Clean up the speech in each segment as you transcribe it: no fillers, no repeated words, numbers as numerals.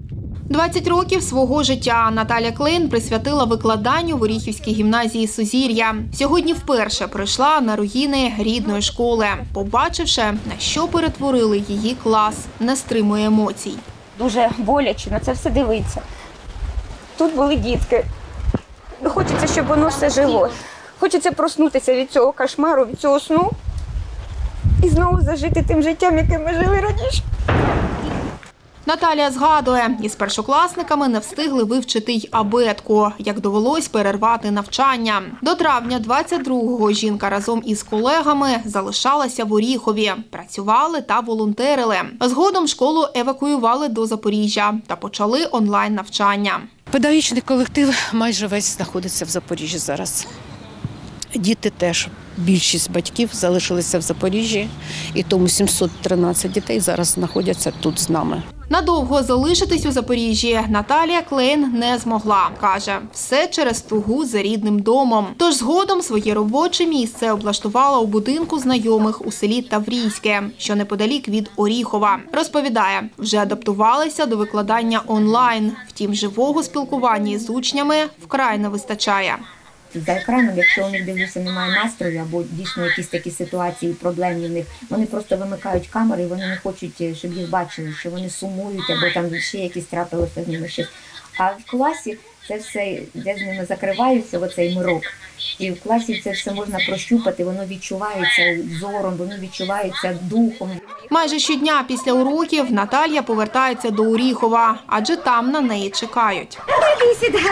20 років свого життя Наталя Клейн присвятила викладанню в Оріхівській гімназії Сузір'я. Сьогодні вперше прийшла на руїни рідної школи. Побачивши, на що перетворили її клас, не стримує емоцій. Дуже боляче на це все дивитися. Тут були дітки. Хочеться, щоб воно все жило. Хочеться проснутися від цього кошмару, від цього сну і знову зажити тим життям, яким ми жили раніше. Наталія згадує, із першокласниками не встигли вивчити й абетку, як довелось перервати навчання. До травня 22-го жінка разом із колегами залишалася в Оріхові, працювали та волонтерили. Згодом школу евакуювали до Запоріжжя та почали онлайн-навчання. Педагогічний колектив майже весь знаходиться в Запоріжжі зараз. Діти теж, більшість батьків залишилися в Запоріжжі, і тому 713 дітей зараз знаходяться тут з нами. Надовго залишитись у Запоріжжі Наталія Клейн не змогла. Каже, все через тугу за рідним домом. Тож згодом своє робоче місце облаштувала у будинку знайомих у селі Таврійське, що неподалік від Оріхова. Розповідає, вже адаптувалися до викладання онлайн. Втім, живого спілкування з учнями вкрай не вистачає. За екраном, якщо у них, дивлюся, немає настрою, або дійсно якісь такі ситуації, проблемні в них, вони просто вимикають камери, і вони не хочуть, щоб їх бачили, що вони сумують, або там ще якісь трапилося з ними щось. А в класі це все, де з ними закриваються, оцей мирок. І в класі це все можна прощупати, воно відчувається зором, воно відчувається духом. Майже щодня після уроків Наталія повертається до Оріхова, адже там на неї чекають. Іди сюди.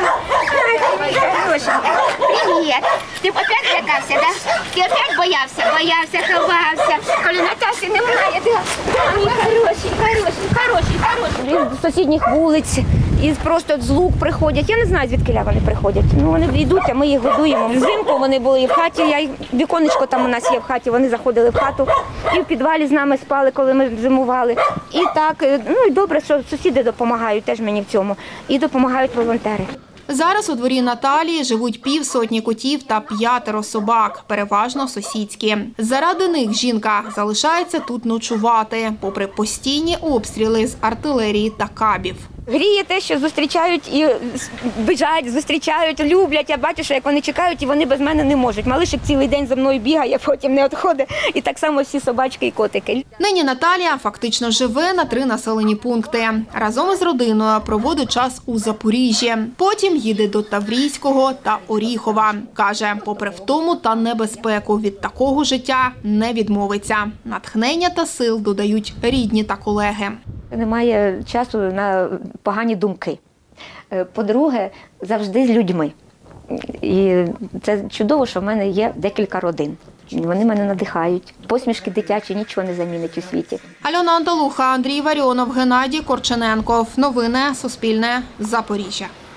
Привіт. Ти опять злякався, так? Ти опять боявся? Боявся, ховався. Коли Наташі немає, так? Хороший. З сусідніх вулиць, і просто з лук приходять. Я не знаю, звідки вони приходять. Ну, вони йдуть, а ми їх годуємо. Взимку вони були і в хаті, віконечко там у нас є в хаті, вони заходили в хату. І в підвалі з нами спали, коли ми зимували. І так, ну і добре, що сусіди допомагають теж мені в цьому. І допомагають волонтери. Зараз у дворі Наталії живуть 50 котів та 5 собак, переважно сусідські. Заради них жінка залишається тут ночувати, попри постійні обстріли з артилерії та кабів. Гріє те, що зустрічають і біжать, зустрічають, люблять. Я бачу, що як вони чекають, і вони без мене не можуть. Малишик цілий день за мною бігає, потім не відходить. І так само всі собачки і котики. Нині Наталія фактично живе на 3 населені пункти. Разом із родиною проводить час у Запоріжжі. Потім їде до Таврійського та Оріхова. Каже, попри втому та небезпеку, від такого життя не відмовиться. Натхнення та сил додають рідні та колеги. Немає часу на погані думки. По-друге, завжди з людьми. І це чудово, що в мене є декілька родин. Вони мене надихають. Посмішки дитячі нічого не замінить у світі. Альона Андалуха, Андрій Варіонов, Геннадій Корчененков. Новини Суспільне. Запоріжжя.